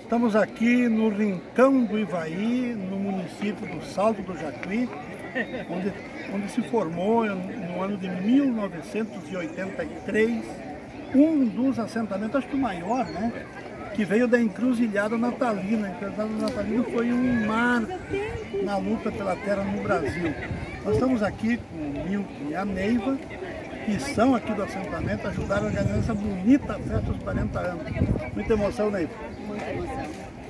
Estamos aqui no Rincão do Ivaí, no município do Salto do Jacuí, onde se formou no ano de 1983 um dos assentamentos, acho que o maior, né? Que veio da Encruzilhada Natalina. A Encruzilhada Natalina foi um marco na luta pela terra no Brasil. Nós estamos aqui com o Milton e a Neiva, que são aqui do assentamento, ajudaram a organizar essa bonita festa dos 40 anos. Muita emoção, Neiva? Muita emoção.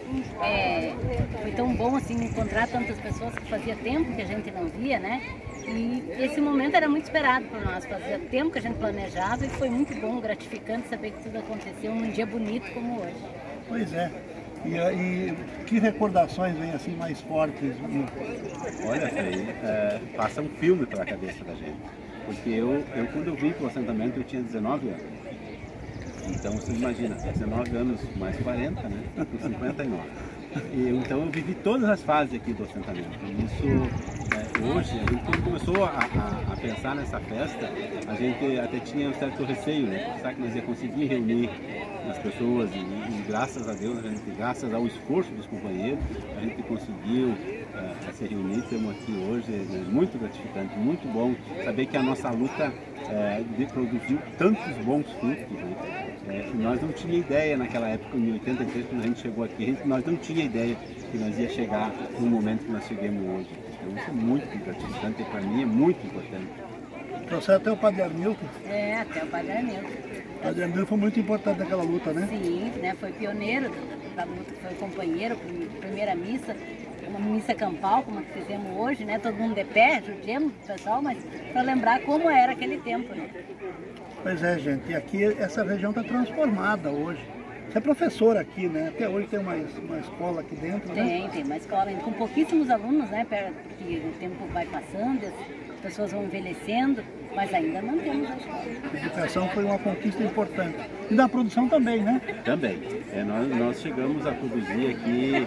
Foi tão bom assim encontrar tantas pessoas que fazia tempo que a gente não via, né? E esse momento era muito esperado por nós, fazia tempo que a gente planejava e foi muito bom, gratificante saber que tudo aconteceu num dia bonito como hoje. Pois é. E que recordações vêm assim mais fortes? Olha, Frei, passa um filme pela cabeça da gente. Porque eu quando eu vim para o assentamento eu tinha 19 anos. Então você imagina, 19 anos mais 40, né? Com 59. Então eu vivi todas as fases aqui do assentamento. Isso, hoje, a gente quando começou a pensar nessa festa, a gente até tinha um certo receio, né? Sabe que nós ia conseguir reunir as pessoas e graças a Deus, graças ao esforço dos companheiros, a gente conseguiu se reunir. Estamos aqui hoje, é muito gratificante, muito bom saber que a nossa luta produziu tantos bons frutos, né? Nós não tínhamos ideia naquela época, em 83, quando a gente chegou aqui, nós não tínhamos ideia que nós ia chegar no momento que nós chegamos hoje. Então isso é muito gratificante e para mim é muito importante. Trouxeram até o Padre Armilton? Até o Padre Armilton. O Padre Armilton foi muito importante naquela luta, né? Sim, né? Foi pioneiro da luta, foi companheiro, primeira missa, uma missa campal, como a que fizemos hoje, né? Todo mundo de pé, judiemos o pessoal, mas para lembrar como era aquele tempo, né? Pois é, gente, e aqui essa região está transformada hoje. Você é professora aqui, né? Até hoje tem uma escola aqui dentro, né? Tem uma escola ainda com pouquíssimos alunos, né? Porque o tempo vai passando, as pessoas vão envelhecendo, mas ainda mantemos a escola. A educação foi uma conquista importante. E na produção também, né? Também. Nós chegamos a produzir aqui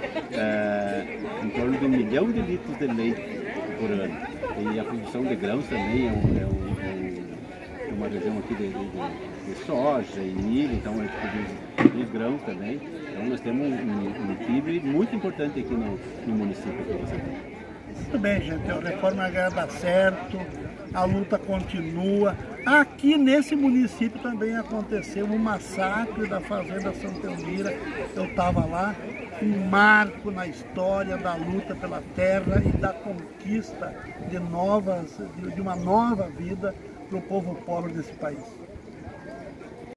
em torno de 1 milhão de litros de leite por ano. E a produção de grãos também é uma região aqui de soja e milho, então a gente produz grãos também. Então nós temos um equilíbrio muito importante aqui no município. Muito bem, gente, a reforma vai dar certo, a luta continua. Aqui nesse município também aconteceu um massacre da Fazenda Santa Elmira. Eu estava lá, um marco na história da luta pela terra e da conquista de uma nova vida para o povo pobre desse país.